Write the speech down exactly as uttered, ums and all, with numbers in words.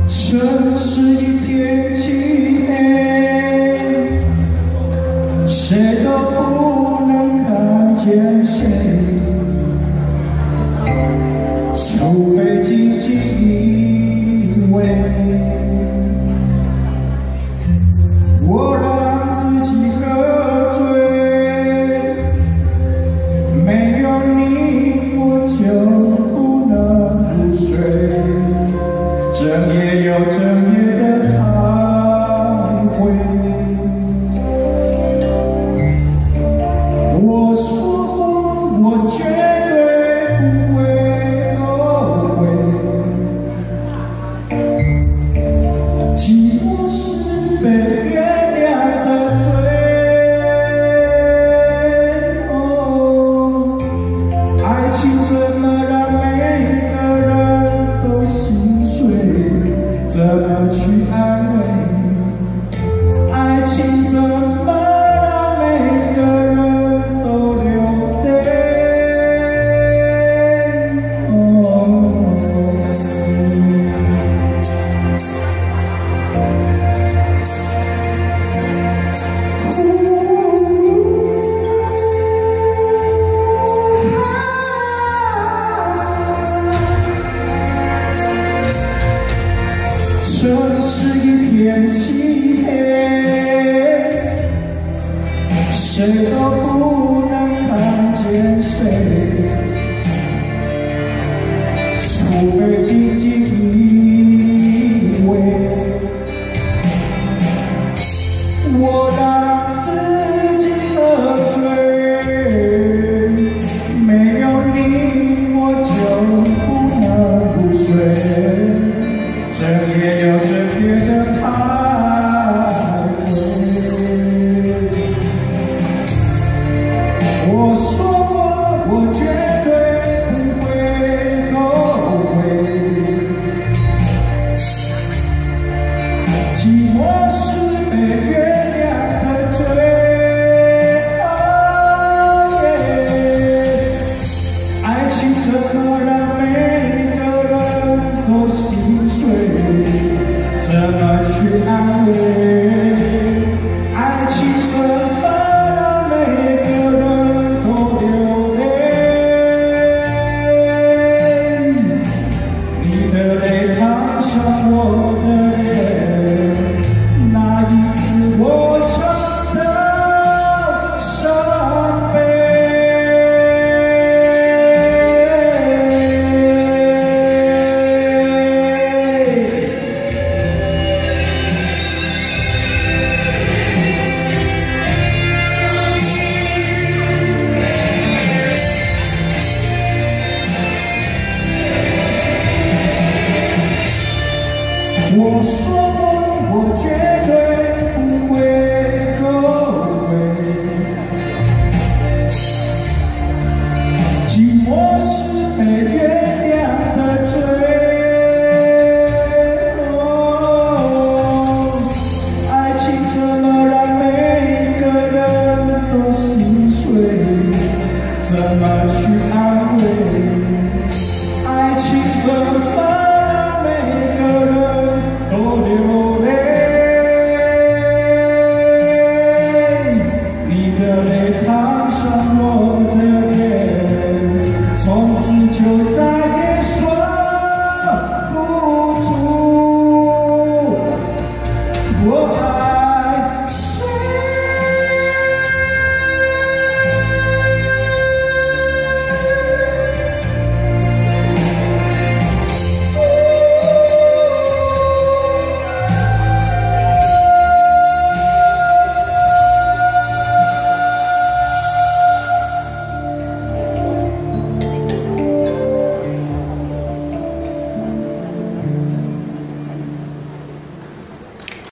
城市一片漆黑，谁都不能看见谁，除非紧紧依偎。我让自己喝醉，没有你我就不能入睡。整夜又整夜的徘徊，我说过我绝对不会后悔，寂寞是被原谅的罪。哦，爱情怎么让每个人都心碎？怎么去安慰？爱情怎么让每个人都流泪？哦，城市一片漆黑，谁都不能看见谁，除非紧紧依偎。我让自己喝醉，没有你我就不能入睡。整夜又整夜的徘徊，我说过我绝对不会后悔，寂寞是被原谅的罪。哦耶，爱情怎么让每个人都心碎？怎么去安慰？爱情怎么让每个人都流泪？你的泪烫伤我的脸，那一次我尝到伤悲。我说过，我绝对不会后悔。